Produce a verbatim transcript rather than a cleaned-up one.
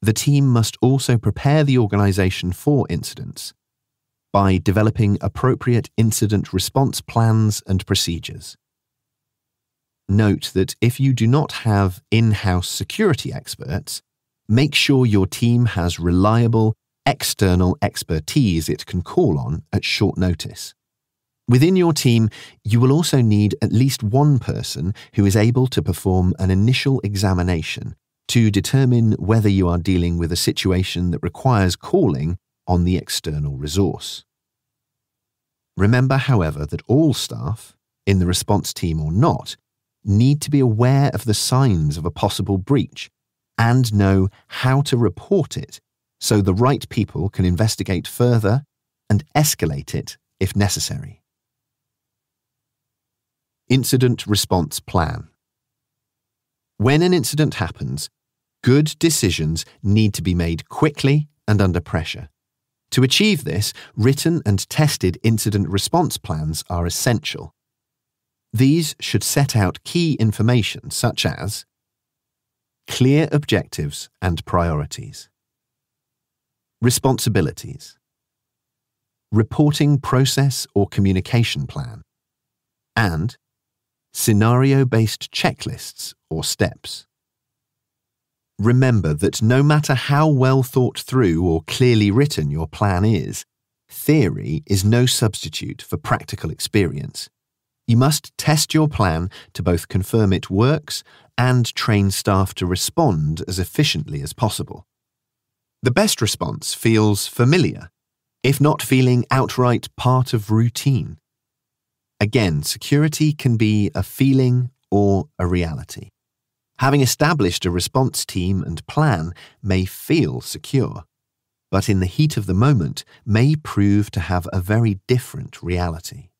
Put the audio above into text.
The team must also prepare the organisation for incidents by developing appropriate incident response plans and procedures. Note that if you do not have in-house security experts, make sure your team has reliable external expertise it can call on at short notice. Within your team, you will also need at least one person who is able to perform an initial examination to determine whether you are dealing with a situation that requires calling on the external resource. Remember, however, that all staff, in the response team or not, need to be aware of the signs of a possible breach and know how to report it so the right people can investigate further and escalate it if necessary. Incident Response Plan. When an incident happens, good decisions need to be made quickly and under pressure. To achieve this, written and tested incident response plans are essential. These should set out key information such as clear objectives and priorities, responsibilities, reporting process or communication plan, and scenario-based checklists or steps. Remember that no matter how well thought through or clearly written your plan is, theory is no substitute for practical experience. You must test your plan to both confirm it works and train staff to respond as efficiently as possible. The best response feels familiar, if not feeling outright part of routine. Again, security can be a feeling or a reality. Having established a response team and plan may feel secure, but in the heat of the moment may prove to have a very different reality.